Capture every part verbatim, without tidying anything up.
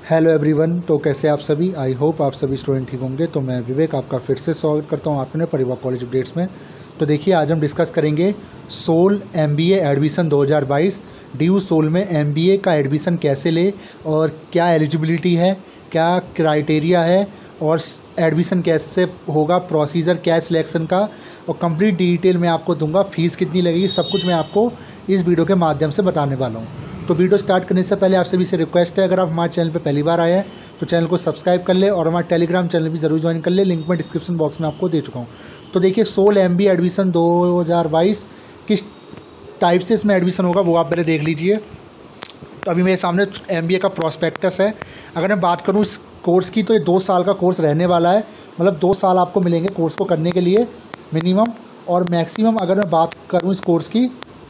Hello everyone. तो कैसे आप सभी? आई होप आप सभी स्टूडेंट ठीक होंगे। तो मैं विवेक आपका फिर से स्वागत करता हूं आपने परिवार कॉलेज अपडेट्स में। तो देखिए, आज हम डिस्कस करेंगे सोल एमबीए एडमिशन दो हज़ार बाईस। ड्यू सोल में एमबीए का एडमिशन कैसे ले और क्या एलिजिबिलिटी है, क्या क्राइटेरिया है और एडमिशन कैसे होगा, प्रोसीजर क्या है सिलेक्शन का, और कंप्लीट डिटेल मैं आपको दूंगा। फ़ीस कितनी लगेगी, सब कुछ मैं आपको इस वीडियो के माध्यम से बताने वाला हूँ। तो वीडियो स्टार्ट करने से पहले आप सभी से रिक्वेस्ट है, अगर आप हमारे चैनल पर पहली बार आए हैं तो चैनल को सब्सक्राइब कर ले और हमारे टेलीग्राम चैनल भी ज़रूर ज्वाइन कर ले। लिंक मैं डिस्क्रिप्शन बॉक्स में आपको दे चुका हूँ। तो देखिए, सोल एमबीए एडमिशन दो हज़ार बाईस किस टाइप से इसमें एडमिशन होगा वो आप पहले देख लीजिए। तो अभी मेरे सामने एमबीए का प्रॉस्पेक्टस है। अगर मैं बात करूँ इस कोर्स की, तो ये दो साल का कोर्स रहने वाला है। मतलब दो साल आपको मिलेंगे कोर्स को करने के लिए मिनिमम, और मैक्सिमम अगर मैं बात करूँ इस कोर्स की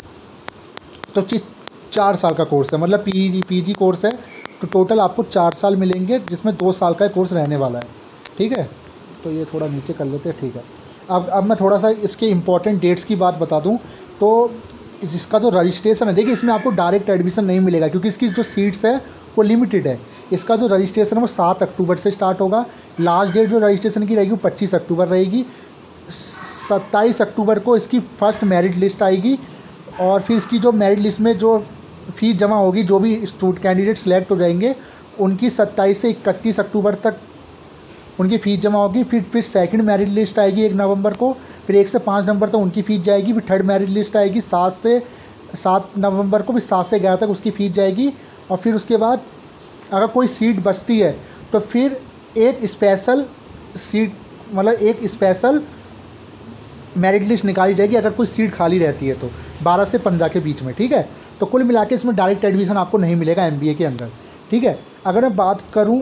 तो चार साल का कोर्स है। मतलब पीजी पीजी कोर्स है, तो टोटल आपको चार साल मिलेंगे, जिसमें दो साल का कोर्स रहने वाला है। ठीक है, तो ये थोड़ा नीचे कर लेते हैं। ठीक है, अब अब मैं थोड़ा सा इसके इम्पॉर्टेंट डेट्स की बात बता दूं। तो इसका जो रजिस्ट्रेशन है, देखिए इसमें आपको डायरेक्ट एडमिशन नहीं मिलेगा क्योंकि इसकी जो सीट्स है वो लिमिटेड है। इसका जो रजिस्ट्रेशन है वो सात अक्टूबर से स्टार्ट होगा। लास्ट डेट जो रजिस्ट्रेशन की रहेगी वो पच्चीस अक्टूबर रहेगी। सत्ताईस अक्टूबर को इसकी फ़र्स्ट मेरिट लिस्ट आएगी, और फिर इसकी जो मेरिट लिस्ट में जो फ़ीस जमा होगी, जो भी स्टूडेंट कैंडिडेट सेलेक्ट हो जाएंगे उनकी सत्ताईस से इकतीस अक्टूबर तक उनकी फ़ीस जमा होगी। फिर फिर सेकंड मेरिट लिस्ट आएगी एक नवंबर को, फिर एक से पाँच नवंबर तक उनकी फ़ीस जाएगी। फिर थर्ड मेरिट लिस्ट आएगी सात से सात नवंबर को, फिर सात से ग्यारह तक उसकी फ़ीस जाएगी। और फिर उसके बाद अगर कोई सीट बचती है तो फिर एक स्पेशल सीट, मतलब एक स्पेशल मेरिट लिस्ट निकाली जाएगी अगर कोई सीट खाली रहती है तो बारह से पंद्रह के बीच में। ठीक है, तो कुल मिला के इसमें डायरेक्ट एडमिशन आपको नहीं मिलेगा एमबीए के अंदर। ठीक है, अगर मैं बात करूं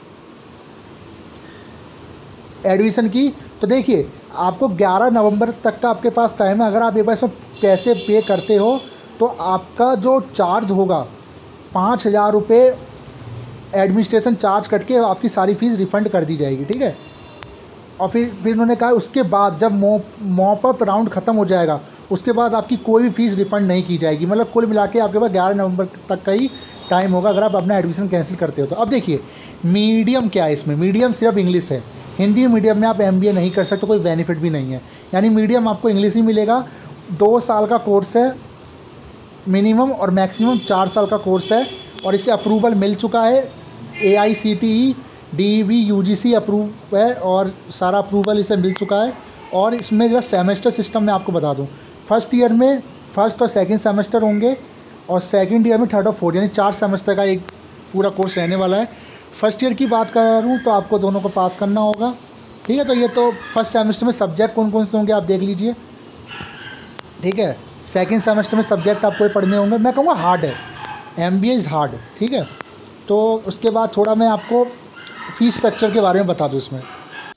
एडमिशन की, तो देखिए आपको ग्यारह नवंबर तक का आपके पास टाइम है। अगर आप एक बार इसमें पैसे पे करते हो तो आपका जो चार्ज होगा पाँच हज़ार रुपये एडमिनिस्ट्रेशन चार्ज कट के आपकी सारी फीस रिफ़ंड कर दी जाएगी। ठीक है, और फिर फिर उन्होंने कहा उसके बाद जब मॉप मॉप अप राउंड ख़त्म हो जाएगा उसके बाद आपकी कोई भी फ़ीस रिफ़ंड नहीं की जाएगी। मतलब कुल मिला के आपके पास ग्यारह नवंबर तक का ही टाइम होगा अगर आप अपना एडमिशन कैंसिल करते हो तो। अब देखिए मीडियम क्या है इसमें, मीडियम सिर्फ इंग्लिश है। हिंदी मीडियम में आप एमबीए नहीं कर सकते, कोई बेनिफिट भी नहीं है। यानी मीडियम आपको इंग्लिश ही मिलेगा। दो साल का कोर्स है मिनिमम, और मैक्सिमम चार साल का कोर्स है, और इसे अप्रूवल मिल चुका है। A I C T E D V U G C approve है और सारा अप्रूवल इसे मिल चुका है। और इसमें जो सेमेस्टर सिस्टम मैं आपको बता दूं, फर्स्ट ईयर में फर्स्ट और सेकंड सेमेस्टर होंगे, और सेकंड ईयर में थर्ड और फोर्थ, यानी चार सेमेस्टर का एक पूरा कोर्स रहने वाला है। फर्स्ट ईयर की बात करूँ तो आपको दोनों को पास करना होगा। ठीक है, तो ये तो फर्स्ट सेमेस्टर में सब्जेक्ट कौन कौन से होंगे आप देख लीजिए। ठीक है, सेकेंड सेमेस्टर में सब्जेक्ट आपको ये पढ़ने होंगे। मैं कहूँगा हार्ड है, एमबीए इज़ हार्ड। ठीक है, तो उसके बाद थोड़ा मैं आपको फ़ीस स्ट्रक्चर के बारे में बता दूँ। इसमें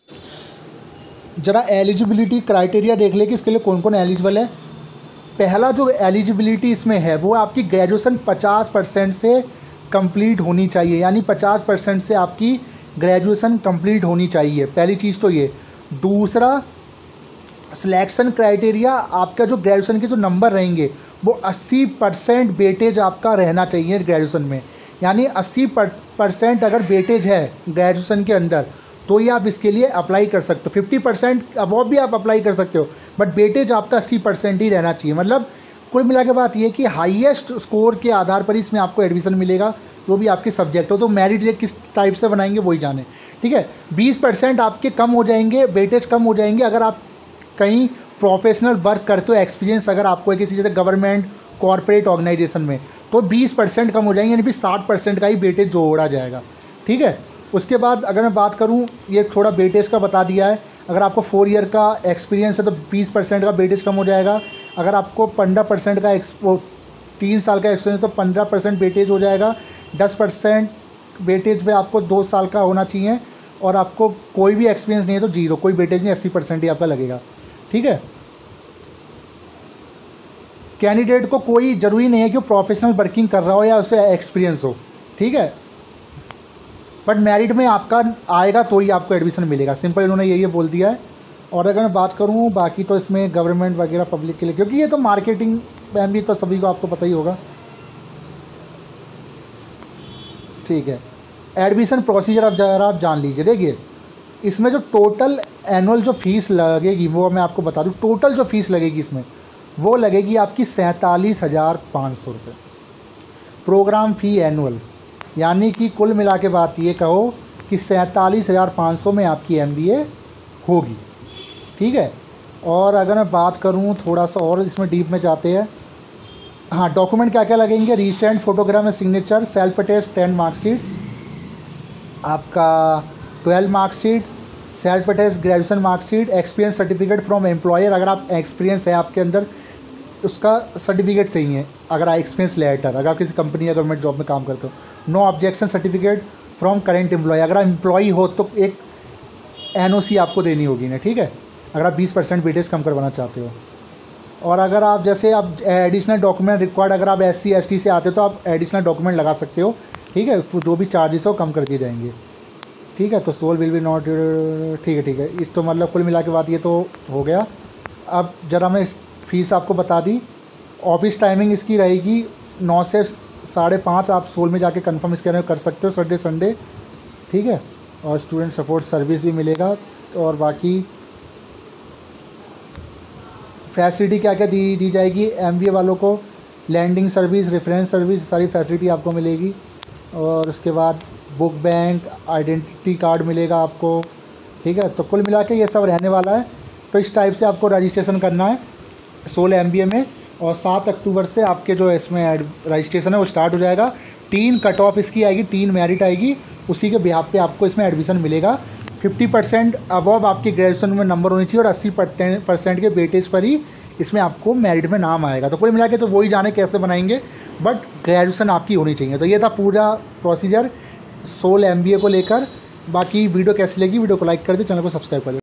ज़रा एलिजिबिलिटी क्राइटेरिया देख ले कि इसके लिए कौन कौन एलिजिबल है। पहला जो एलिजिबिलिटी इसमें है वो आपकी ग्रेजुएशन पचास परसेंट से कंप्लीट होनी चाहिए, यानी पचास परसेंट से आपकी ग्रेजुएशन कंप्लीट होनी चाहिए। पहली चीज़ तो ये। दूसरा, सिलेक्शन क्राइटेरिया आपका जो ग्रेजुएशन के जो नंबर रहेंगे वो अस्सी परसेंट वेटेज आपका रहना चाहिए ग्रेजुएशन में। यानी अस्सी परसेंट अगर वेटेज है ग्रेजुएशन के अंदर तो ये आप इसके लिए अप्लाई कर सकते हो। फिफ्टी परसेंट अबव भी आप अप्लाई कर सकते हो, बट वेटेज आपका अस्सी परसेंट ही रहना चाहिए। मतलब कुल मिला के बात ये कि हाईएस्ट स्कोर के आधार पर इसमें आपको एडमिशन मिलेगा, जो भी आपके सब्जेक्ट हो। तो मेरिट लिस्ट किस टाइप से बनाएंगे वही जाने। ठीक है, बीस परसेंट आपके कम हो जाएंगे, वेटेज कम हो जाएंगे अगर आप कहीं प्रोफेशनल वर्क करते हो, एक्सपीरियंस अगर आपको है किसी जैसे गवर्नमेंट कॉर्पोरेट ऑर्गेनाइजेशन में, तो बीस परसेंट कम हो जाएंगे, यानी फिर साठ परसेंट का ही वेटेज जोड़ा जाएगा। ठीक है, उसके बाद अगर मैं बात करूं, ये थोड़ा वेटेज का बता दिया है। अगर आपको फोर ईयर का एक्सपीरियंस है तो बीस परसेंट का वेटेज कम हो जाएगा। अगर आपको पंद्रह परसेंट का तीन साल का एक्सपीरियंस तो पंद्रह परसेंट वेटेज हो जाएगा। दस परसेंट वेटेज पे आपको दो साल का होना चाहिए, और आपको कोई भी एक्सपीरियंस नहीं है तो जीरो, कोई वेटेज नहीं, अस्सी परसेंट ही आपका लगेगा। ठीक है, कैंडिडेट को कोई ज़रूरी नहीं है कि वो प्रोफेशनल वर्किंग कर रहा हो या उसे एक्सपीरियंस हो। ठीक है, बट मेरिट में आपका आएगा तो ही आपको एडमिशन मिलेगा। सिंपल इन्होंने यही बोल दिया है। और अगर मैं बात करूँ बाकी तो इसमें गवर्नमेंट वगैरह पब्लिक के लिए, क्योंकि ये तो मार्केटिंग एमबीए तो सभी को आपको पता ही होगा। ठीक है, एडमिशन प्रोसीजर अब ज़रा आप जान लीजिए। देखिए इसमें जो टोटल एनुअल जो फ़ीस लगेगी वो मैं आपको बता दूँ। टोटल जो फ़ीस लगेगी इसमें वो लगेगी आपकी सैंतालीस हज़ार पाँच सौ रुपये प्रोग्राम फ़ी एनुअल, यानी कि कुल मिला के बात ये कहो कि सैंतालीस हज़ार पाँच सौ में आपकी एमबीए होगी। ठीक है, और अगर मैं बात करूँ थोड़ा सा और इसमें डीप में जाते हैं। हाँ, डॉक्यूमेंट क्या क्या लगेंगे? रीसेंट फोटोग्राफ में signature, self attest ten marksheet, आपका twelve marksheet, self attest graduation marksheet, experience certificate from employer, अगर आप एक्सपीरियंस है आपके अंदर उसका सर्टिफिकेट चाहिए, अगर आप एक्सपीरियंस लेटर, अगर आप किसी कंपनी या गवर्नमेंट जॉब में काम करते हो। No objection certificate from current employ, अगर आप एम्प्लॉई हो तो एक एनओसी आपको देनी होगी ना। ठीक है, अगर आप बीस परसेंट वेटेज कम करवाना चाहते हो। और अगर आप जैसे आप एडिशनल डॉक्यूमेंट रिक्वायर्ड, अगर आप एस सी एस टी से आते हो तो आप एडिशनल डॉक्यूमेंट लगा सकते हो। ठीक है, जो भी चार्जेस हो कम कर दिए जाएंगे। ठीक है, तो सोल विल बी नॉट, ठीक है ठीक है। इस तो मतलब कुल मिला के बात ये तो हो गया। अब ज़रा मैं इस फीस आपको बता दी। ऑफिस टाइमिंग इसकी रहेगी नौ से साढ़े पाँच, आप सोल में जाके कंफर्म इसके कर सकते हो, सैटरडे संडे। ठीक है, और स्टूडेंट सपोर्ट सर्विस भी मिलेगा। और बाकी फैसिलिटी क्या क्या दी दी जाएगी एमबीए वालों को? लैंडिंग सर्विस, रेफरेंस सर्विस, सारी फैसिलिटी आपको मिलेगी। और उसके बाद बुक बैंक, आइडेंटिटी कार्ड मिलेगा आपको। ठीक है, तो कुल मिला के ये सब रहने वाला है। तो इस टाइप से आपको रजिस्ट्रेशन करना है सोल एमबीए में। और सात अक्टूबर से आपके जो इसमें रजिस्ट्रेशन है वो स्टार्ट हो जाएगा। तीन कट ऑफ इसकी आएगी, तीन मेरिट आएगी, उसी के बिहाफ पे आपको इसमें एडमिशन मिलेगा। फिफ्टी परसेंट अबव आपकी ग्रेजुएशन में नंबर होनी चाहिए और अस्सी परसेंट के वेटेज पर ही इसमें आपको मेरिट में नाम आएगा। तो कुल मिला के तो वही जाने कैसे बनाएंगे, बट ग्रेजुएशन आपकी होनी चाहिए। तो ये था पूरा प्रोसीजर सोल एमबीए को लेकर। बाकी वीडियो कैसी लगी, वीडियो को लाइक कर दे, चैनल को सब्सक्राइब कर दे।